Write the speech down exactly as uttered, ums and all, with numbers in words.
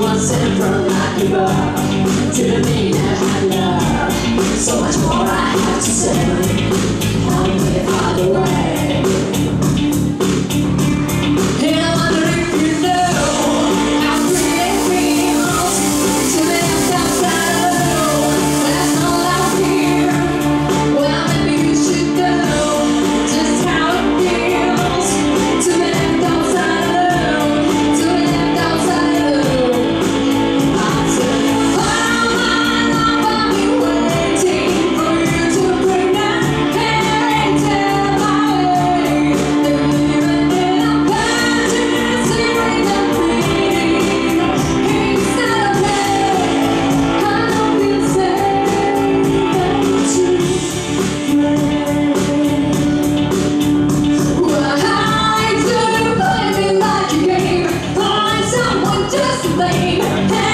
sent from like you are to the meaning I love. So much more I have to say. Help me find a way. And I wonder if you know how pretty it feels to live outside alone. That's all I hear. Well, maybe you should know just how it feels to live outside alone. To live outside alone. I said, all my life I've been waiting for you to bring that fairy tale my way. And even in a fantasy, bring the meaning instead of pain. I don't feel safe to well, I do play me like a game. Find someone just to blame.